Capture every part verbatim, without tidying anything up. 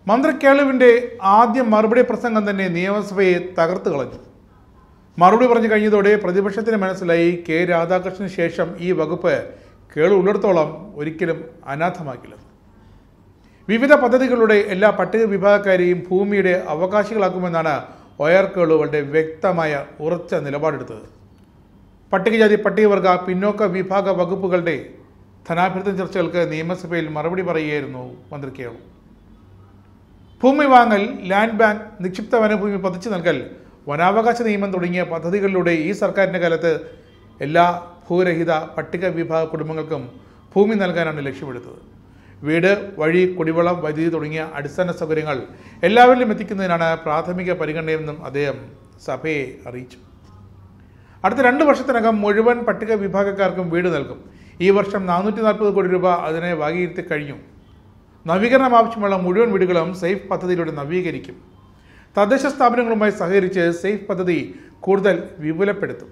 മന്ത്രി കേളുവിൻ്റെ ആദ്യ മറുപടി പ്രസംഗം തന്നെ നിയമസഭയെ തകർത്തു കളഞ്ഞു. മറുപടി പറഞ്ഞു കഴിഞ്ഞതോടെ പ്രതിപക്ഷത്തിന് മനസ്സിലായി കെ രാധാകൃഷ്ണന് ശേഷം ഈ വകുപ്പ് കേളു ഉള്ളിടത്തോളം ഒരിക്കലും അനാഥമാക്കില്ല. വിവിധ പദ്ധതികളുടെ എല്ലാ പട്ടിക വിഭാഗക്കാരെയും ഭൂമിയുടെ അവകാശികളാക്കുമെന്നാണ് ഒ ആർ കേളു വളരെ വ്യക്തമായ ഉറച്ച നിലപാടെടുത്തത്. പട്ടികജാതി പട്ടികവർഗ പിന്നോക്ക വിഭാഗ വകുപ്പുകളുടെ ധനാഭ്യർത്ഥന ചർച്ചകൾക്ക് നിയമസഭയിൽ മറുപടി പറയുകയായിരുന്നു മന്ത്രി കേളു. ഭൂമി വാങ്ങൽ, ലാൻഡ് ബാങ്ക്, നിക്ഷിപ്ത വനഭൂമി പതിച്ചു നൽകൽ, വനാവകാശ നിയമം തുടങ്ങിയ പദ്ധതികളിലൂടെ ഈ സർക്കാരിൻ്റെ കാലത്ത് എല്ലാ ഭൂരഹിത പട്ടിക വിഭാഗ കുടുംബങ്ങൾക്കും ഭൂമി നൽകാനാണ് ലക്ഷ്യമെടുത്തത്. വീട്, വഴി, കുടിവെള്ളം, വൈദ്യുതി തുടങ്ങിയ അടിസ്ഥാന സൗകര്യങ്ങൾ എല്ലാവരിലും എത്തിക്കുന്നതിനാണ് പ്രാഥമിക പരിഗണനയെന്നും അദ്ദേഹം സഭയെ അറിയിച്ചു. അടുത്ത രണ്ട് വർഷത്തിനകം മുഴുവൻ പട്ടിക വിഭാഗക്കാർക്കും വീട് നൽകും. ഈ വർഷം നാനൂറ്റി നാൽപ്പത് കോടി രൂപ അതിനെ വകയിരുത്തി കഴിഞ്ഞു. നവീകരണം ആവശ്യമുള്ള മുഴുവൻ വീടുകളും സേഫ് പദ്ധതിയിലൂടെ നവീകരിക്കും. തദ്ദേശ സ്ഥാപനങ്ങളുമായി സഹകരിച്ച് സേഫ് പദ്ധതി കൂടുതൽ വിപുലപ്പെടുത്തും.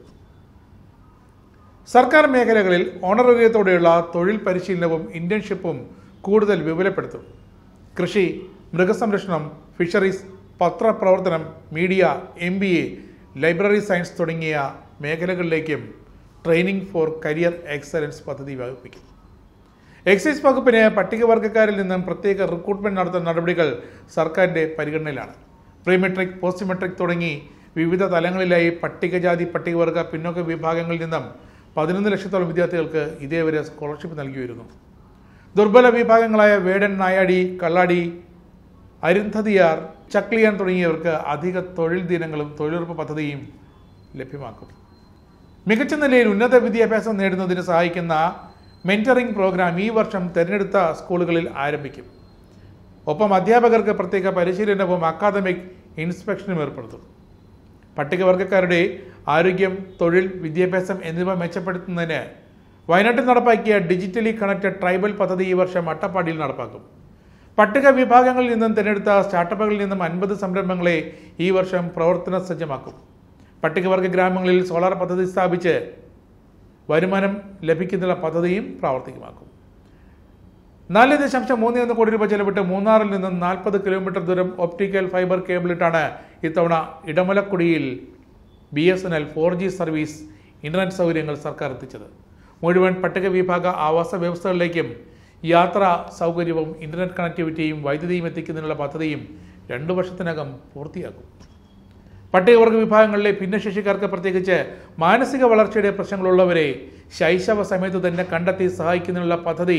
സർക്കാർ മേഖലകളിൽ ഓണറേറിയത്തോടെയുള്ള തൊഴിൽ പരിശീലനവും ഇന്റേൺഷിപ്പും കൂടുതൽ വിപുലപ്പെടുത്തും. കൃഷി, മൃഗസംരക്ഷണം, ഫിഷറീസ്, പത്രപ്രവർത്തനം, media, M B A, library science തുടങ്ങിയ മേഖലകളിലേക്കും ട്രെയിനിങ് ഫോർ കരിയർ എക്സലൻസ് പദ്ധതി വ്യാപിപ്പിക്കും. എക്സൈസ് വകുപ്പിന് പട്ടികവർഗക്കാരിൽ നിന്നും പ്രത്യേക റിക്രൂട്ട്മെന്റ് നടത്തുന്ന നടപടികൾ സർക്കാരിൻ്റെ പരിഗണനയിലാണ്. പ്രീ മെട്രിക്, പോസ്റ്റ് മെട്രിക് തുടങ്ങി വിവിധ തലങ്ങളിലായി പട്ടികജാതി പട്ടികവർഗ പിന്നോക്ക വിഭാഗങ്ങളിൽ നിന്നും പതിനൊന്ന് ലക്ഷത്തോളം വിദ്യാർത്ഥികൾക്ക് ഇതേവരെ സ്കോളർഷിപ്പ് നൽകി വരുന്നു. ദുർബല വിഭാഗങ്ങളായ വേടൻ, നായാടി, കള്ളാടി, അരുന്ധതിയാർ, ചക്ലിയാൻ തുടങ്ങിയവർക്ക് അധിക തൊഴിൽ ദിനങ്ങളും തൊഴിലുറപ്പ് പദ്ധതിയും ലഭ്യമാക്കും. മികച്ച നിലയിൽ ഉന്നത വിദ്യാഭ്യാസം നേടുന്നതിന് സഹായിക്കുന്ന മെന്ററിംഗ് പ്രോഗ്രാം ഈ വർഷം തിരഞ്ഞെടുത്ത സ്കൂളുകളിൽ ആരംഭിക്കും. ഒപ്പം അധ്യാപകർക്ക് പ്രത്യേക പരിശീലനവും അക്കാദമിക് ഇൻസ്പെക്ഷനും ഏർപ്പെടുത്തും. പട്ടികവർഗക്കാരുടെ ആരോഗ്യം, തൊഴിൽ, വിദ്യാഭ്യാസം എന്നിവ മെച്ചപ്പെടുത്തുന്നതിന് വയനാട്ടിൽ നടപ്പാക്കിയ ഡിജിറ്റലി കണക്റ്റഡ് ട്രൈബൽ പദ്ധതി ഈ വർഷം അട്ടപ്പാടിയിൽ നടപ്പാക്കും. പട്ടിക വിഭാഗങ്ങളിൽ നിന്നും തിരഞ്ഞെടുത്ത സ്റ്റാർട്ടപ്പുകളിൽ നിന്നും അൻപത് സംരംഭങ്ങളെ ഈ വർഷം പ്രവർത്തന സജ്ജമാക്കും. പട്ടികവർഗ ഗ്രാമങ്ങളിൽ സോളാർ പദ്ധതി സ്ഥാപിച്ച് വരുമാനം ലഭിക്കുന്ന പദ്ധതിയും പ്രാവർത്തികമാക്കും. നാല് ദശാംശം മൂന്ന് ഒന്ന് കോടി രൂപ ചെലവിട്ട് മൂന്നാറിൽ നിന്നും നാൽപ്പത് കിലോമീറ്റർ ദൂരം ഒപ്റ്റിക്കൽ ഫൈബർ കേബിളിട്ടാണ് ഇത്തവണ ഇടമലക്കുടിയിൽ B S N L four G service internet സൗകര്യങ്ങൾ സർക്കാർ എത്തിച്ചത്. മുഴുവൻ പട്ടിക വിഭാഗ ആവാസ വ്യവസ്ഥകളിലേക്കും യാത്രാ സൗകര്യവും ഇന്റർനെറ്റ് കണക്ടിവിറ്റിയും വൈദ്യുതിയും എത്തിക്കുന്നതിനുള്ള പദ്ധതിയും രണ്ടു വർഷത്തിനകം പൂർത്തിയാക്കും. പട്ടികവർഗ വിഭാഗങ്ങളിലെ ഭിന്നശേഷിക്കാർക്ക്, പ്രത്യേകിച്ച് മാനസിക വളർച്ചയുടെ പ്രശ്നങ്ങളുള്ളവരെ ശൈശവ സമയത്ത് തന്നെ കണ്ടെത്തി സഹായിക്കുന്നതിനുള്ള പദ്ധതി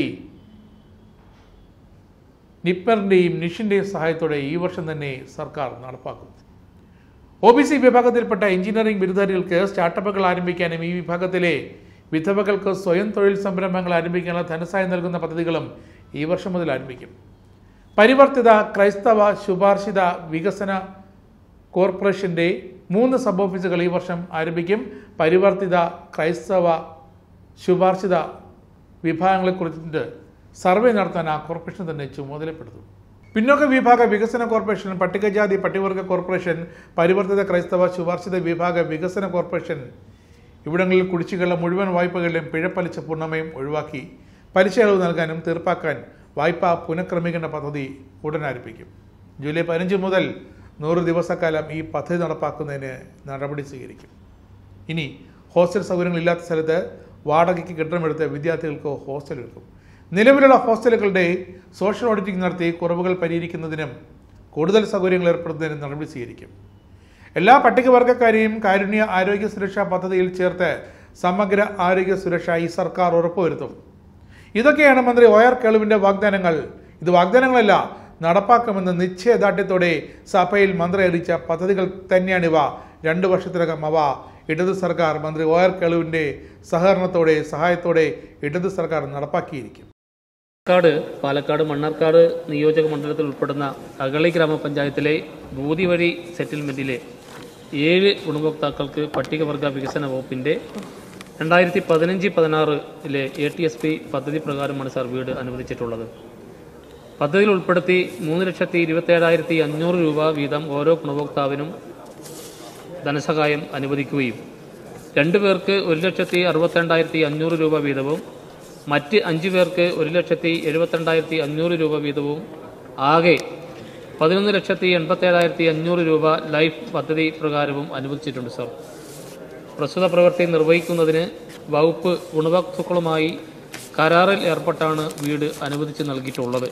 നിപ്പറിൻ്റെയും നിഷിൻ്റെയും സഹായത്തോടെ ഈ വർഷം തന്നെ സർക്കാർ നടപ്പാക്കും. ഒ ബി സി വിഭാഗത്തിൽപ്പെട്ട എഞ്ചിനീയറിംഗ് ബിരുദധാരികൾക്ക് സ്റ്റാർട്ടപ്പുകൾ ആരംഭിക്കാനും ഈ വിഭാഗത്തിലെ വിധവകൾക്ക് സ്വയം തൊഴിൽ സംരംഭങ്ങൾ ആരംഭിക്കാനുള്ള ധനസഹായം നൽകുന്ന പദ്ധതികളും ഈ വർഷം മുതൽ ആരംഭിക്കും. പരിവർത്തിത ക്രൈസ്തവ ശുപാർശിത വികസന കോർപ്പറേഷൻ്റെ മൂന്ന് സബ് ഓഫീസുകൾ ഈ വർഷം ആരംഭിക്കും. പരിവർത്തിത ക്രൈസ്തവ ശുപാർശിത വിഭാഗങ്ങളെക്കുറിച്ച് സർവേ നടത്താൻ ആ കോർപ്പറേഷൻ തന്നെ ചുമതലപ്പെടുത്തും. പിന്നോക്ക വിഭാഗ വികസന കോർപ്പറേഷൻ, പട്ടികജാതി പട്ടികവർഗ കോർപ്പറേഷൻ, പരിവർത്തിത ക്രൈസ്തവ ശുപാർശിത വിഭാഗ വികസന കോർപ്പറേഷൻ ഇവിടങ്ങളിൽ കുടിശ്ശികയുള്ള മുഴുവൻ വായ്പകളിലും പിഴപ്പലിശ പൂർണ്ണമായും ഒഴിവാക്കി പലിശ ഇളവ് നൽകാനും തീർപ്പാക്കാൻ വായ്പാ പുനഃക്രമീകരണ പദ്ധതി ഉടൻ ആരംഭിക്കും. ജൂലൈ പതിനഞ്ച് മുതൽ നൂറ് ദിവസക്കാലം ഈ പദ്ധതി നടപ്പാക്കുന്നതിന് നടപടി സ്വീകരിക്കും. ഇനി ഹോസ്റ്റൽ സൗകര്യങ്ങളില്ലാത്ത സ്ഥലത്ത് വാടകയ്ക്ക് കെട്ടിടമെടുത്ത് വിദ്യാർത്ഥികൾക്ക് ഹോസ്റ്റൽ എടുക്കും. നിലവിലുള്ള ഹോസ്റ്റലുകളുടെ സോഷ്യൽ ഓഡിറ്റിംഗ് നടത്തി കുറവുകൾ പരിഹരിക്കുന്നതിനും കൂടുതൽ സൗകര്യങ്ങൾ ഏർപ്പെടുത്തുന്നതിനും നടപടി സ്വീകരിക്കും. എല്ലാ പട്ടികവർഗക്കാരെയും കാരുണ്യ ആരോഗ്യ സുരക്ഷാ പദ്ധതിയിൽ ചേർത്ത് സമഗ്ര ആരോഗ്യ സുരക്ഷ ഈ സർക്കാർ ഉറപ്പുവരുത്തും. ഇതൊക്കെയാണ് മന്ത്രി ഒ ആർ കേളുവിൻ്റെ വാഗ്ദാനങ്ങൾ. ഇത് വാഗ്ദാനങ്ങളല്ല, നടപ്പാക്കുമെന്ന് നിശ്ചയദാർഢ്യത്തോടെ സഭയിൽ മന്ത്രി അറിയിച്ച പദ്ധതികൾ തന്നെയാണിവ. രണ്ടു വർഷത്തിനകം അവ ഇടത് സർക്കാർ മന്ത്രി ഒ ആർ കേളുവിൻ്റെ സഹകരണത്തോടെ സഹായത്തോടെ ഇടത് സർക്കാർ നടപ്പാക്കിയിരിക്കും. പാലക്കാട് പാലക്കാട് മണ്ണാർക്കാട് നിയോജക മണ്ഡലത്തിൽ ഉൾപ്പെടുന്ന അഗളി ഗ്രാമപഞ്ചായത്തിലെ ഭൂതി വഴി സെറ്റിൽമെൻറ്റിലെ ഏഴ് ഗുണഭോക്താക്കൾക്ക് പട്ടികവർഗ വികസന വകുപ്പിൻ്റെ രണ്ടായിരത്തി പതിനഞ്ച് പതിനാറിലെ എ ടി എസ് പി പദ്ധതി പ്രകാരമാണ് സാർ വീട് അനുവദിച്ചിട്ടുള്ളത്. പദ്ധതിയിൽ ഉൾപ്പെടുത്തി മൂന്ന് ലക്ഷത്തി ഇരുപത്തേഴായിരത്തി അഞ്ഞൂറ് രൂപ വീതം ഓരോ ഗുണഭോക്താവിനും ധനസഹായം അനുവദിക്കുകയും രണ്ടു പേർക്ക് ഒരു ലക്ഷത്തി അറുപത്തിരണ്ടായിരത്തി അഞ്ഞൂറ് രൂപ വീതവും മറ്റ് അഞ്ചു പേർക്ക് ഒരു ലക്ഷത്തി എഴുപത്തിരണ്ടായിരത്തി അഞ്ഞൂറ് രൂപ വീതവും ആകെ പതിനൊന്ന് ലക്ഷത്തി എൺപത്തേഴായിരത്തി അഞ്ഞൂറ് രൂപ ലൈഫ് പദ്ധതി പ്രകാരവും അനുവദിച്ചിട്ടുണ്ട് സർ. പ്രസ്തുത പ്രവൃത്തി നിർവഹിക്കുന്നതിന് വകുപ്പ് ഗുണഭോക്താക്കളുമായി കരാറിൽ ഏർപ്പെട്ടാണ് വീട് അനുവദിച്ച് നൽകിയിട്ടുള്ളത്.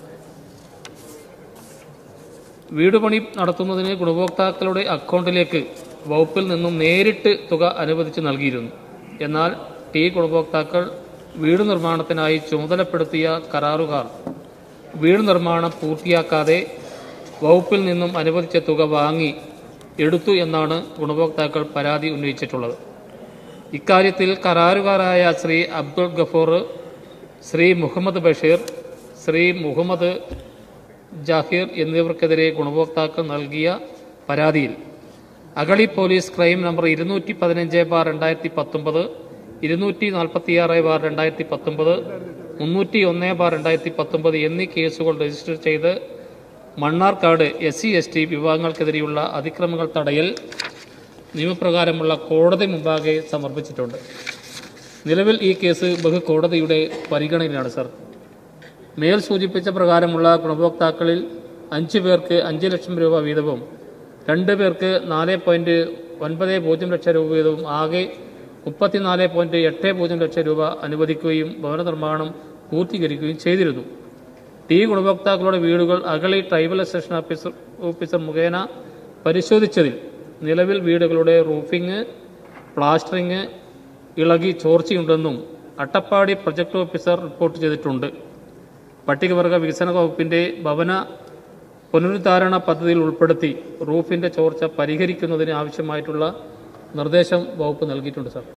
വീട് പണി നടത്തുന്നതിന് ഗുണഭോക്താക്കളുടെ അക്കൗണ്ടിലേക്ക് വകുപ്പിൽ നിന്നും നേരിട്ട് തുക അനുവദിച്ച് നൽകിയിരുന്നു. എന്നാൽ ടി ഗുണഭോക്താക്കൾ വീട് നിർമ്മാണത്തിനായി ചുമതലപ്പെടുത്തിയ കരാറുകാർ വീട് നിർമ്മാണം പൂർത്തിയാക്കാതെ വകുപ്പിൽ നിന്നും അനുവദിച്ച തുക വാങ്ങി എടുത്തു എന്നാണ് ഗുണഭോക്താക്കൾ പരാതി ഉന്നയിച്ചിട്ടുള്ളത്. ഇക്കാര്യത്തിൽ കരാറുകാരായ ശ്രീ അബ്ദുൾ ഗഫൂർ, ശ്രീ മുഹമ്മദ് ബഷീർ, ശ്രീ മുഹമ്മദ് ജാഹിർ എന്നിവർക്കെതിരെ ഗുണഭോക്താക്കൾ നൽകിയ പരാതിയിൽ അഗളി പോലീസ് ക്രൈം നമ്പർ ഇരുന്നൂറ്റി പതിനഞ്ച് ബാർ രണ്ടായിരത്തി പത്തൊമ്പത്, ഇരുന്നൂറ്റി നാൽപ്പത്തിയാറ് ബാർ രണ്ടായിരത്തി പത്തൊമ്പത്, മുന്നൂറ്റി ഒന്ന് ബാർ രണ്ടായിരത്തി പത്തൊമ്പത് എന്നീ കേസുകൾ രജിസ്റ്റർ ചെയ്ത് Mannarkkad S C S T വിഭാഗങ്ങൾക്കെതിരെയുള്ള അതിക്രമങ്ങൾ തടയൽ നിയമപ്രകാരമുള്ള കോടതി മുമ്പാകെ സമർപ്പിച്ചിട്ടുണ്ട്. നിലവിൽ ഈ കേസ് ബഹുകോടതിയുടെ പരിഗണനയിലാണ് സർ. മേൽ സൂചിപ്പിച്ച പ്രകാരമുള്ള ഗുണഭോക്താക്കളിൽ അഞ്ച് പേർക്ക് അഞ്ച് ലക്ഷം രൂപ വീതവും രണ്ട് പേർക്ക് നാല് പോയിന്റ് ഒൻപത് പൂജ്യം ലക്ഷം രൂപ വീതവും ആകെ മുപ്പത്തിനാല് പോയിന്റ് എട്ട് പൂജ്യം ലക്ഷം രൂപ അനുവദിക്കുകയും ഭവന നിർമ്മാണം പൂർത്തീകരിക്കുകയും ചെയ്തിരുന്നു. ടി ഗുണഭോക്താക്കളുടെ വീടുകൾ Agali tribal assistant officer officer മുഖേന പരിശോധിച്ചതിൽ നിലവിൽ വീടുകളുടെ റൂഫിംഗ്, പ്ലാസ്റ്ററിംഗ് ഇളകി ചോർച്ചയുണ്ടെന്നും അട്ടപ്പാടി പ്രൊജക്ട് ഓഫീസർ റിപ്പോർട്ട് ചെയ്തിട്ടുണ്ട്. പട്ടികവർഗ വികസന വകുപ്പിന്റെ ഭവന പുനരുദ്ധാരണ പദ്ധതിയിൽ ഉൾപ്പെടുത്തി റൂഫിന്റെ ചോർച്ച പരിഹരിക്കുന്നതിന് ആവശ്യമായിട്ടുള്ള നിർദ്ദേശം വകുപ്പ് നൽകിയിട്ടുണ്ട് സർ.